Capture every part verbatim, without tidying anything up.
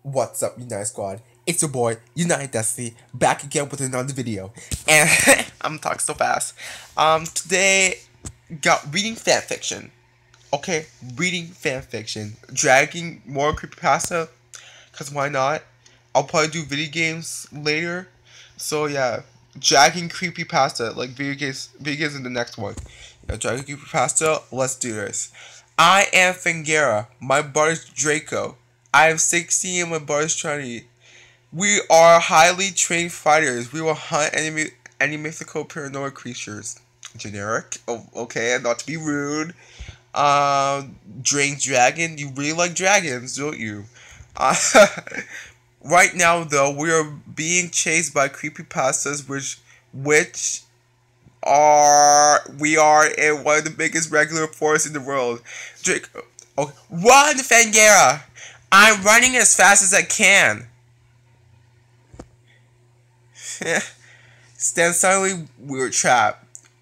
What's up, United Squad? It's your boy, United Destiny, back again with another video. And I'm talking so fast. Um, today, got reading fanfiction. Okay, reading fanfiction. Dragging more creepypasta, because why not? I'll probably do video games later. So yeah, dragging creepypasta, like video games, video games in the next one. Yeah, dragging creepypasta, let's do this. I am Fangera, my brother's Draco. I am sixteen and my brother's twenty. We are highly trained fighters. We will hunt any, any mythical paranormal creatures. Generic. Oh, okay, not to be rude. Um, Drain Dragon. You really like dragons, don't you? Uh, right now, though, we are being chased by creepypastas, which, which are we are in one of the biggest regular forests in the world. Drake. Okay, run, Fangera! I'm running as fast as I can. Stand suddenly, we were trapped.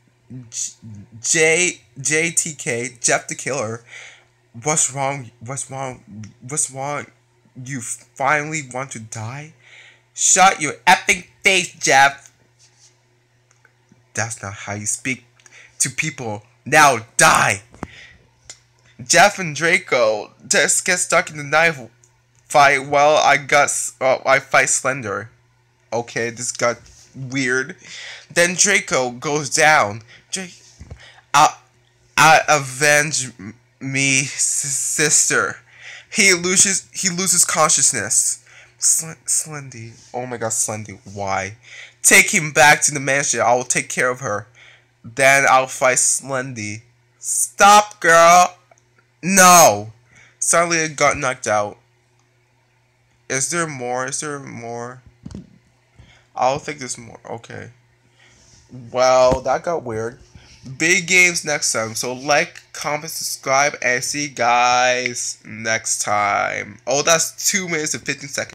J J T K Jeff the Killer. What's wrong? What's wrong? What's wrong? You finally want to die? Shut your epic face, Jeff. That's not how you speak to people. Now die. Jeff and Draco just get stuck in the knife fight while I got uh, I fight Slender. Okay, this got weird. Then Draco goes down. Drake, I, I avenge me, sister. He loses. He loses consciousness. Sl Slendy. Oh my God, Slendy. Why? Take him back to the mansion. I will take care of her. Then I'll fight Slendy. Stop, girl. No. Suddenly it got knocked out. Is there more? Is there more? I'll think there's more. Okay. Well, that got weird. Big games next time. So like, comment, subscribe, and see you guys next time. Oh, that's two minutes and fifteen seconds.